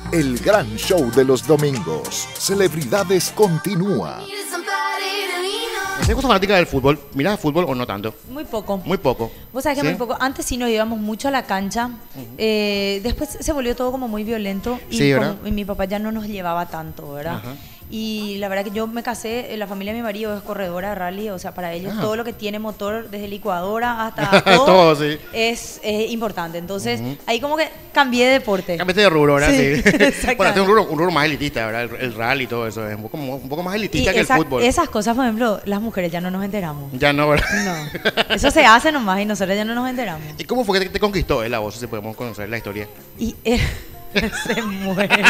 El gran show de los domingos. Celebridades continúa. ¿Te gusta fanática del fútbol? ¿Miras fútbol o no tanto? Muy poco. Muy poco. Vos sabés que ¿Sí? muy poco. Antes sí nos íbamos mucho a la cancha. Después se volvió todo como muy violento. Y, Sí, ¿verdad? y mi papá ya no nos llevaba tanto, ¿verdad? Ajá. Y la verdad que yo me casé, la familia de mi marido es corredora de rally, o sea, para ellos todo lo que tiene motor, desde licuadora hasta todo, Todo, sí. es importante. Entonces, ahí como que cambié de deporte. Cambiaste de rubro, ¿verdad? Sí, Sí. exactamente. Bueno, este es un rubro más elitista, ¿verdad? El rally y todo eso. Es un poco más Y elitista que el fútbol. esas cosas, por ejemplo, las mujeres ya no nos enteramos. Ya no, ¿verdad? No, eso se hace nomás y nosotros ya no nos enteramos. ¿Y cómo fue que te conquistó él a vos? Si podemos conocer la historia. Y él se muere.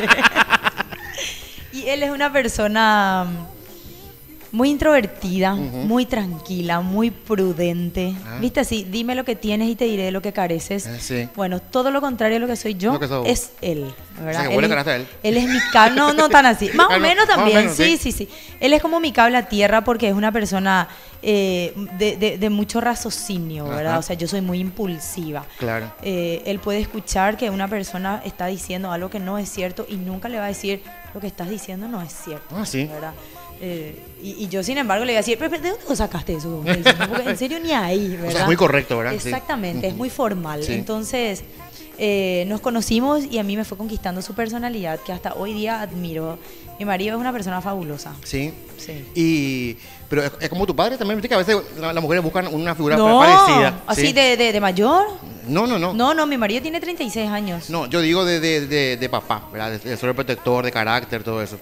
Y él es una persona muy introvertida, muy tranquila, muy prudente. ¿Viste? Así, dime lo que tienes y te diré lo que careces. Sí. Bueno, todo lo contrario de lo que soy yo Lo que sos vos. es él. ¿Verdad? O sea, que vos le ganaste a él. Él es mi cable, no tan así. Más o Claro, menos más o también, menos, sí, sí. sí. Él es como mi cable a tierra porque es una persona de mucho raciocinio, ¿verdad? Ajá. O sea, yo soy muy impulsiva. Claro. Él puede escuchar que una persona está diciendo algo que no es cierto y nunca le va a decir lo que estás diciendo no es cierto. Ah, sí. ¿Verdad? Y yo, sin embargo, le voy a decir, ¿pero de dónde vos sacaste eso? Porque en serio ni ahí, ¿verdad? O sea, es muy correcto, ¿verdad? Sí. Exactamente, es muy formal. Sí. Entonces, nos conocimos y a mí me fue conquistando su personalidad, que hasta hoy día admiro. Mi marido es una persona fabulosa. Sí. Sí. Pero es como tu padre también, viste que a veces las mujeres buscan una figura No, parecida. así ¿sí? de mayor. No. No, mi marido tiene 36 años. No, yo digo de papá, ¿verdad? De sobreprotector, de carácter, todo eso.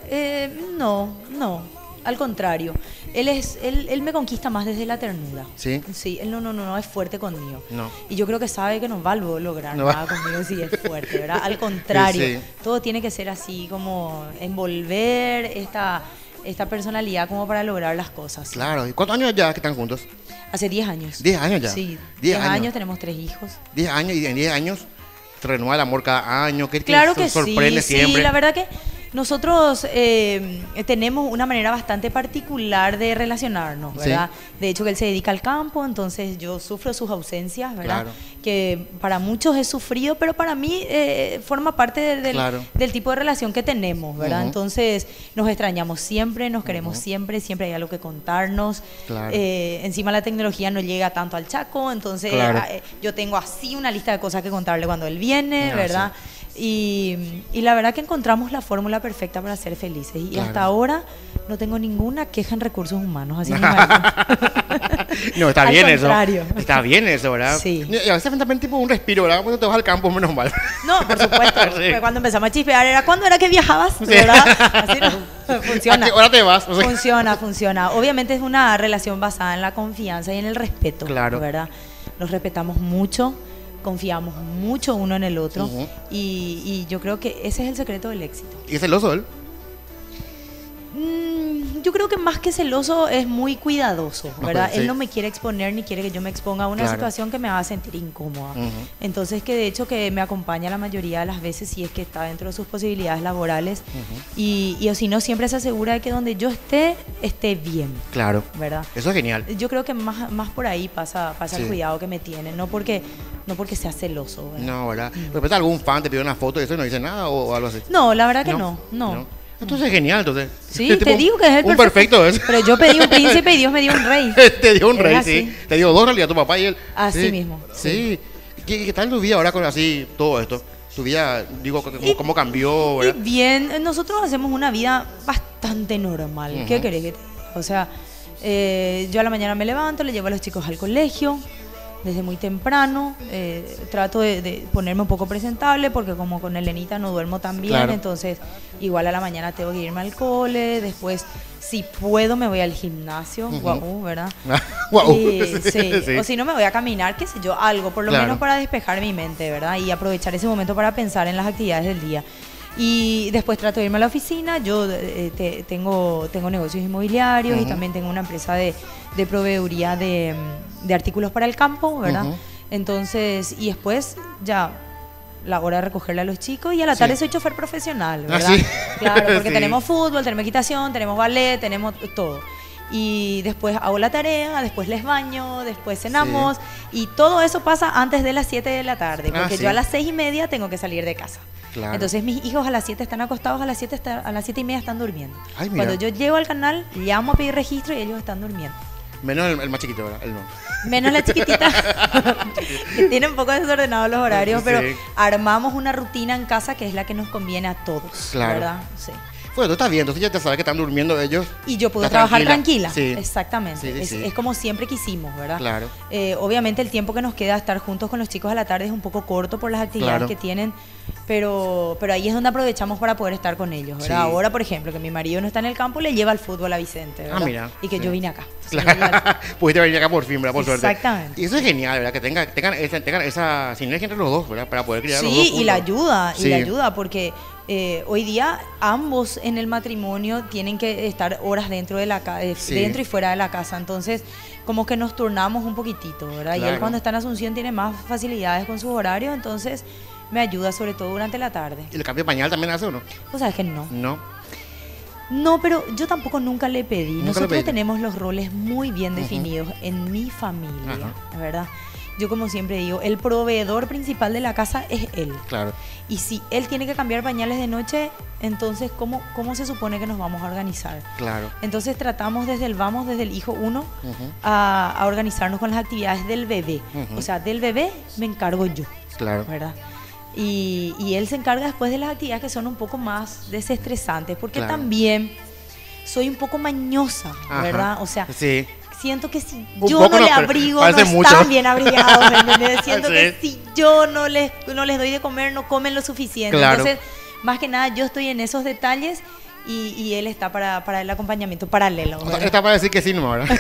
No. Al contrario, él me conquista más desde la ternura. ¿Sí? Sí, él no es fuerte conmigo. No. Y yo creo que sabe que no va a lograr No va. nada conmigo si es fuerte, ¿verdad? Al contrario, Sí. todo tiene que ser así como envolver esta personalidad como para lograr las cosas. Claro. ¿Y cuántos años ya que están juntos? Hace 10 años. 10 años ya. Sí, 10 10 años. años, tenemos 3 hijos. 10 años y en 10 años se renueva el amor cada año. ¿Qué Claro te que sorprende sí, siempre? sí, la verdad que nosotros tenemos una manera bastante particular de relacionarnos, ¿verdad? De hecho, que él se dedica al campo, entonces yo sufro sus ausencias, ¿verdad? Claro. Que para muchos es sufrido, pero para mí forma parte Claro. del tipo de relación que tenemos, ¿verdad? Ujú. Entonces nos extrañamos siempre, nos queremos siempre hay algo que contarnos. Claro. Encima la tecnología no llega tanto al Chaco, entonces Claro. yo tengo así una lista de cosas que contarle cuando él viene, Ah, ¿verdad? Y la verdad que encontramos la fórmula perfecta para ser felices. Y Claro. hasta ahora no tengo ninguna queja en recursos humanos. Así mi marido. No, está Al bien eso. contrario. Está bien eso, ¿verdad? Sí. Y a veces también tipo un respiro, ¿verdad? Cuando te vas al campo, menos mal. No, por supuesto. Sí. Fue cuando empezamos a chispear. Era cuando era que viajabas, ¿verdad? Así no. Funciona. ¿A qué hora te vas? O sea, Funciona. Obviamente es una relación basada en la confianza y en el respeto. Claro. ¿Verdad? Nos respetamos mucho, confiamos mucho uno en el otro. Ujú. Y yo creo que ese es el secreto del éxito. ¿Y es celoso él? Yo creo que más que celoso es muy cuidadoso, ¿verdad? Sí. Él no me quiere exponer ni quiere que yo me exponga a una Claro. situación que me haga sentir incómoda. Ujú. Entonces, que de hecho que me acompaña la mayoría de las veces si es que está dentro de sus posibilidades laborales y o si no, siempre se asegura de que donde yo esté bien, Claro. ¿verdad? Eso es genial. Yo creo que más por ahí pasa Sí. el cuidado que me tiene, no porque sea celoso, ¿verdad? No, ¿verdad? De repente algún fan te pide una foto y eso y no dice nada o algo así. No, la verdad que no. Entonces es genial, entonces. Sí, Tipo, te digo que es el un perfecto es. Pero yo pedí un príncipe y Dios me dio un rey. Te dio un Es rey, así. sí. Te dio dos en realidad, tu papá y él. Así Sí, mismo, Sí. ¿Qué tal tu vida ahora con así todo esto? Tu vida, digo, ¿cómo cambió? Y ¿verdad? bien, nosotros hacemos una vida bastante normal. ¿Qué Ujú. querés que te diga? O sea, yo a la mañana me levanto, le llevo a los chicos al colegio desde muy temprano. Trato de ponerme un poco presentable porque como con Elenita no duermo tan bien, Claro. entonces igual a la mañana tengo que irme al cole. Después, si puedo, me voy al gimnasio. Guau, ¿verdad? Guau. Sí. Sí. O si no, me voy a caminar, qué sé yo, algo, por lo Claro. menos para despejar mi mente, ¿verdad? Y aprovechar ese momento para pensar en las actividades del día. Y después trato de irme a la oficina. Yo tengo negocios inmobiliarios y también tengo una empresa de proveeduría de artículos para el campo, ¿verdad? Ujú. Entonces, y después ya la hora de recogerle a los chicos y a la tarde soy chofer profesional, ¿verdad? sí. Claro, porque Sí. tenemos fútbol, tenemos equitación, tenemos ballet, tenemos todo. y después hago la tarea, después les baño, después cenamos y todo eso pasa antes de las 7 de la tarde, porque yo a las 6:30 tengo que salir de casa. Claro. Entonces mis hijos a las 7 están acostados, a las 7:30 están durmiendo. Ay, mira. Cuando yo llego al canal, llamo a pedir registro y ellos están durmiendo. Menos el más chiquito, ¿verdad? El no. Menos la chiquitita, que tiene un poco desordenados los horarios, pero armamos una rutina en casa que es la que nos conviene a todos, claro. ¿verdad? Sí. Bueno, tú estás bien, entonces ya te sabes que están durmiendo ellos. Y yo puedo trabajar tranquila. Sí. Exactamente. Es como siempre quisimos, ¿verdad? Claro. Obviamente el tiempo que nos queda estar juntos con los chicos a la tarde es un poco corto por las actividades que tienen, pero ahí es donde aprovechamos para poder estar con ellos, ¿verdad? Sí. Ahora, por ejemplo, que mi marido no está en el campo, le lleva el fútbol a Vicente, ¿verdad? Mira. Y que yo vine acá. Claro. Pudiste venir acá por fin, ¿verdad? Por suerte. Exactamente. Y eso es genial, ¿verdad? Que tengan esa sinergia entre los dos, ¿verdad? Para poder criar a los dos Sí, juntos. y la ayuda, porque hoy día ambos en el matrimonio tienen que estar horas dentro de la dentro y fuera de la casa, entonces como que nos turnamos un poquitito, ¿verdad? Claro. Y él cuando está en Asunción tiene más facilidades con sus horarios, entonces me ayuda sobre todo durante la tarde. ¿Y el cambio de pañal también hace o no? O sea, es que no. No. Pero yo tampoco nunca le pedí. Nunca Nosotros le pedí. tenemos los roles muy bien definidos en mi familia, ¿verdad? Yo como siempre digo, el proveedor principal de la casa es él. Claro. Y si él tiene que cambiar pañales de noche, entonces ¿cómo se supone que nos vamos a organizar? Claro. Entonces tratamos desde el hijo 1 a organizarnos con las actividades del bebé. O sea, del bebé me encargo yo. Claro. ¿Verdad? Y él se encarga después de las actividades que son un poco más desestresantes, porque también soy un poco mañosa, ¿verdad? O sea, siento que si yo no le abrigo, no están bien abrigados, ¿me entiendes? Siento que si yo no les doy de comer, no comen lo suficiente. Claro. Entonces, más que nada, yo estoy en esos detalles y él está para el acompañamiento paralelo, ¿verdad? Está para decir que sí, no, ¿verdad?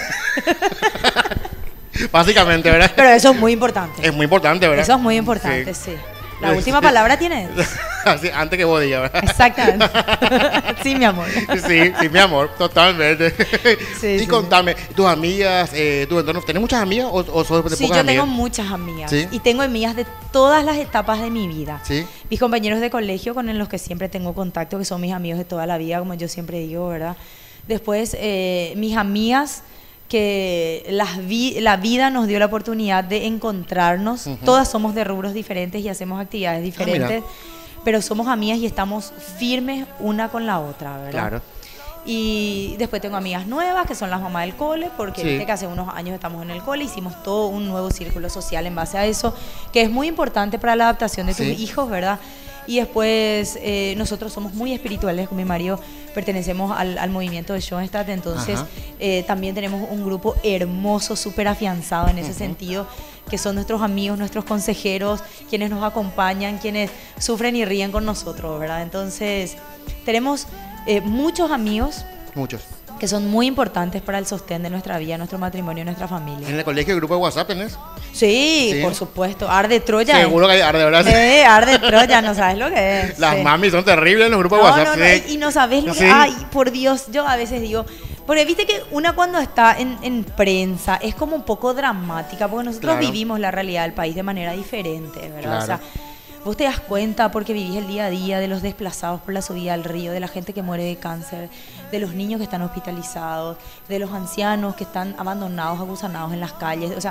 Básicamente, ¿verdad? Pero eso es muy importante. Es muy importante, ¿verdad? Eso es muy importante, sí. La última palabra tiene él. Así, antes que vos digas, ¿verdad? Exactamente. Sí, mi amor. Sí, mi amor, totalmente. Sí, y contame, tus amigas, tu entorno, ¿tenés muchas amigas o sos de pocas amigas? Sí, yo tengo muchas amigas. ¿Sí? Y tengo amigas de todas las etapas de mi vida. ¿Sí? Mis compañeros de colegio con los que siempre tengo contacto, que son mis amigos de toda la vida, como yo siempre digo, ¿verdad? Después, mis amigas que la vida nos dio la oportunidad de encontrarnos. Todas somos de rubros diferentes y hacemos actividades diferentes, pero somos amigas y estamos firmes una con la otra, ¿verdad? Claro. Y después tengo amigas nuevas que son las mamás del cole, porque viste que hace unos años estamos en el cole, hicimos todo un nuevo círculo social en base a eso, que es muy importante para la adaptación de tus hijos, ¿verdad? Y después nosotros somos muy espirituales con mi marido, pertenecemos al movimiento de Schoenstatt, entonces también tenemos un grupo hermoso, súper afianzado en ese sentido, que son nuestros amigos, nuestros consejeros, quienes nos acompañan, quienes sufren y ríen con nosotros, ¿verdad? Entonces tenemos muchos amigos. Muchos. Que son muy importantes para el sostén de nuestra vida, nuestro matrimonio, nuestra familia. ¿En el colegio el grupo de WhatsApp tenés? Sí, por supuesto. Arde Troya. Seguro que hay Arde, ¿verdad? Arde Troya, no sabes lo que es. Las mamis son terribles en los grupos de WhatsApp. No, y no sabes lo que... Ay, por Dios, yo a veces digo... Porque viste que una cuando está en prensa es como un poco dramática, porque nosotros vivimos la realidad del país de manera diferente, ¿verdad? Claro. O sea, vos te das cuenta porque vivís el día a día de los desplazados por la subida al río, de la gente que muere de cáncer, de los niños que están hospitalizados, de los ancianos que están abandonados, aguzanados en las calles, o sea,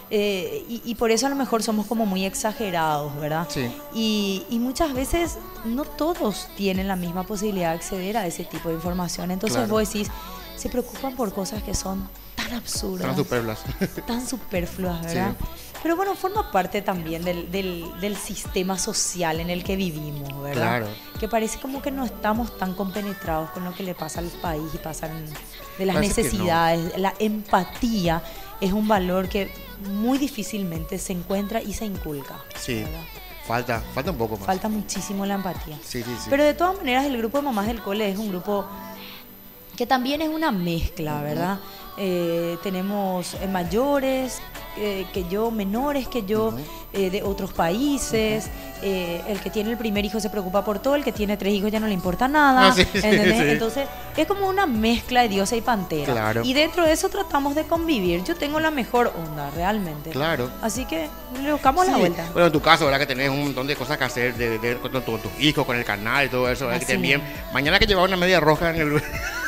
y por eso a lo mejor somos como muy exagerados, ¿verdad? Sí. Y muchas veces no todos tienen la misma posibilidad de acceder a ese tipo de información, entonces vos decís, se preocupan por cosas que son tan absurdas, tan superfluas, ¿verdad? Sí. Pero bueno, forma parte también del sistema social en el que vivimos, ¿verdad? Claro. Que parece como que no estamos tan compenetrados con lo que le pasa al país y pasan de las Parece necesidades. No. La empatía es un valor que muy difícilmente se encuentra y se inculca. Sí. ¿Verdad? Falta un poco más. Falta muchísimo la empatía. Sí. Pero de todas maneras, el grupo de mamás del cole es un grupo que también es una mezcla, ¿verdad? Tenemos mayores que yo, menores que yo, de otros países. El que tiene el primer hijo se preocupa por todo, el que tiene 3 hijos ya no le importa nada. Sí. Entonces, es como una mezcla de diosa y pantera. Claro. Y dentro de eso tratamos de convivir. Yo tengo la mejor onda, realmente. Claro. Así que le buscamos la vuelta. Bueno, en tu caso, ¿verdad? Que tenés un montón de cosas que hacer con tus hijos, con el canal y todo eso, ¿verdad? Que también, mañana que llevar una media roja en el grupo.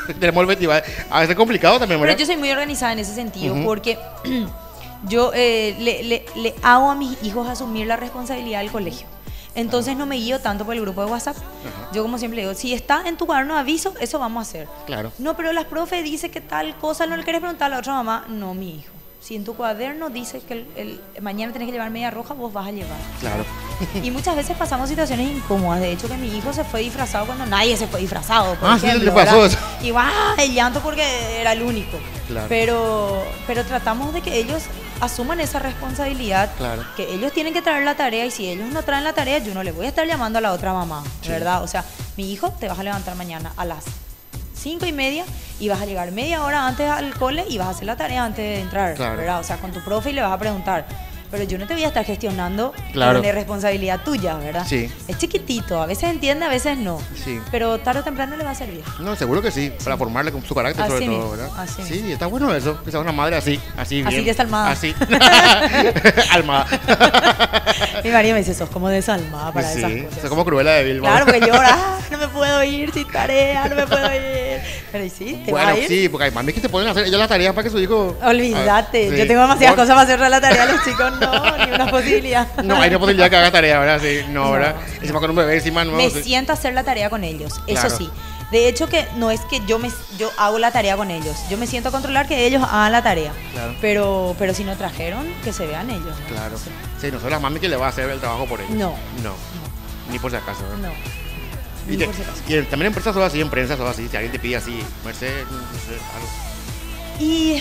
Tenemos el festival. A veces es complicado también, Pero ¿verdad? yo soy muy organizada en ese sentido porque yo le hago a mis hijos asumir la responsabilidad del colegio. Entonces no me guío tanto por el grupo de WhatsApp. Yo como siempre digo, si está en tu cuaderno de aviso, eso vamos a hacer. Claro. No, pero las profes dicen que tal cosa, no le querés preguntar a la otra mamá. No, mi hijo. Si en tu cuaderno dice que mañana tenés que llevar media roja, vos vas a llevar. Claro. Y muchas veces pasamos situaciones incómodas. De hecho, que mi hijo se fue disfrazado cuando nadie se fue disfrazado. Por Sí, ejemplo, le pasó ¿verdad? eso. Y el llanto porque era el único. Claro. Pero tratamos de que ellos asuman esa responsabilidad. Claro. Que ellos tienen que traer la tarea. Y si ellos no traen la tarea, yo no le voy a estar llamando a la otra mamá. Sí. ¿Verdad? O sea, mi hijo te vas a levantar mañana a las 5:30 y vas a llegar media hora antes al cole y vas a hacer la tarea antes de entrar, Claro. ¿verdad? O sea, con tu profe y le vas a preguntar. Pero yo no te voy a estar gestionando Claro. de responsabilidad tuya, ¿verdad? Sí. Es chiquitito, a veces entiende, a veces no. Sí. Pero tarde o temprano le va a servir. No, seguro que sí, para formarle con su carácter Así sobre todo, mismo, ¿verdad? así Sí, mismo. está bueno eso, que sea una madre así bien. Así desalmada. Así. Almada. Mi marido me dice, sos como desalmada para sí, esas cosas. es como Cruella de Vil. Claro, porque llora, no me puedo ir sin tarea, no me puedo ir. Pero ¿y sí? ¿Te vas Bueno, a ir? sí, porque hay mami que se ponen a hacer ellas las tareas para que su hijo... Olvídate, Sí. yo tengo demasiadas Vos- cosas para hacer la tarea a los chicos, no, ni una posibilidad. No, hay una posibilidad que haga tarea, ¿verdad? Sí, no, No. ¿verdad? Encima con un bebé encima nuevo. Me sí. siento a hacer la tarea con ellos, Claro. eso sí. De hecho que no es que yo hago la tarea con ellos, yo me siento a controlar que ellos hagan la tarea. Claro. Pero si no trajeron, que se vean ellos. ¿no? Claro. Sí. Sí, no son las mami que le va a hacer el trabajo por ellos. No. No. Ni por si acaso, ¿verdad? No. Y, Ni te- por si acaso. y también en empresas son así, en prensa son así. Si alguien te pide así, Mercedes, no sé, algo. Y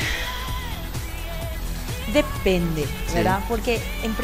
depende, Sí. ¿verdad? Porque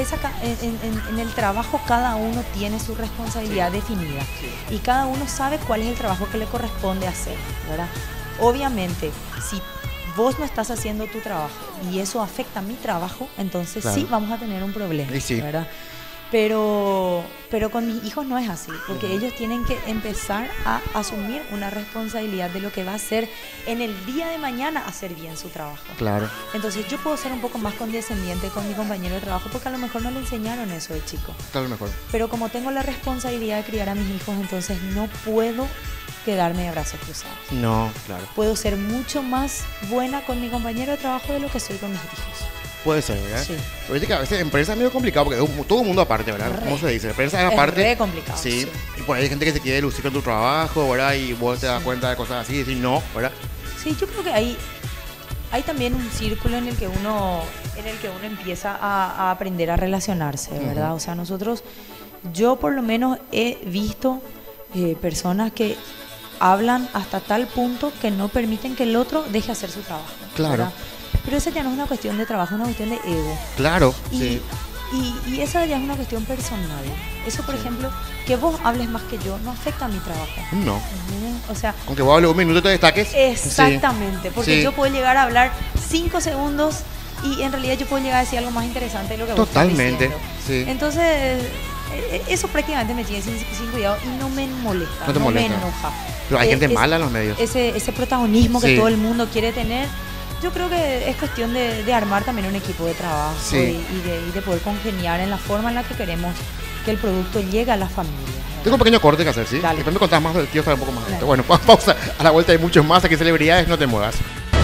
en el trabajo cada uno tiene su responsabilidad definida y cada uno sabe cuál es el trabajo que le corresponde hacer, ¿verdad? Obviamente, si vos no estás haciendo tu trabajo y eso afecta a mi trabajo, entonces Claro. sí vamos a tener un problema, Y sí. ¿verdad? Pero con mis hijos no es así, porque ellos tienen que empezar a asumir una responsabilidad de lo que va a ser en el día de mañana hacer bien su trabajo. Claro. Entonces yo puedo ser un poco más condescendiente con mi compañero de trabajo porque a lo mejor no le enseñaron eso de chico. Tal vez mejor. Pero como tengo la responsabilidad de criar a mis hijos, entonces no puedo quedarme de brazos cruzados. No, claro. Puedo ser mucho más buena con mi compañero de trabajo de lo que soy con mis hijos. Puede ser, ¿verdad? Sí. Pero viste que a veces en prensa es medio complicado porque todo el mundo aparte, ¿verdad? Re. ¿Cómo se dice? Prensa es Es aparte. re complicado, Sí. sí. Y por ahí hay gente que se quiere lucir con tu trabajo, ¿verdad? Y vos te das cuenta de cosas así y decís no, ¿verdad? Sí, yo creo que hay también un círculo en el que uno empieza a aprender a relacionarse, ¿verdad? Ujú. O sea, yo por lo menos he visto personas que hablan hasta tal punto que no permiten que el otro deje hacer su trabajo. Claro. ¿verdad? Pero esa ya no es una cuestión de trabajo, es una cuestión de ego. Claro, Y, sí. y esa ya es una cuestión personal. Eso, por ejemplo, que vos hables más que yo no afecta a mi trabajo. No. ¿Entiendes? O sea, Aunque vos hables un minuto y te destaques. exactamente, porque Sí. yo puedo llegar a hablar 5 segundos y en realidad yo puedo llegar a decir algo más interesante de lo que vos estás Totalmente, diciendo. sí. Entonces, eso prácticamente me tiene sin cuidado y no me molesta, No te me molesta. enoja. Pero hay gente ese- mala en los medios. Ese protagonismo que Sí. todo el mundo quiere tener, yo creo que es cuestión de armar también un equipo de trabajo Sí. y de poder congeniar en la forma en la que queremos que el producto llegue a las familias. ¿verdad? Tengo un pequeño corte que hacer, ¿sí? Dale. Después me contás más, quiero saber un poco más de esto. Dale. Bueno, pausa. A la vuelta hay muchos más. Aquí celebridades, no te muevas.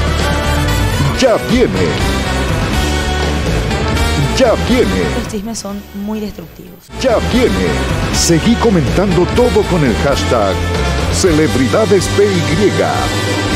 Ya viene. Ya viene. Los chismes son muy destructivos. Ya viene. Seguí comentando todo con el hashtag CelebridadesPY.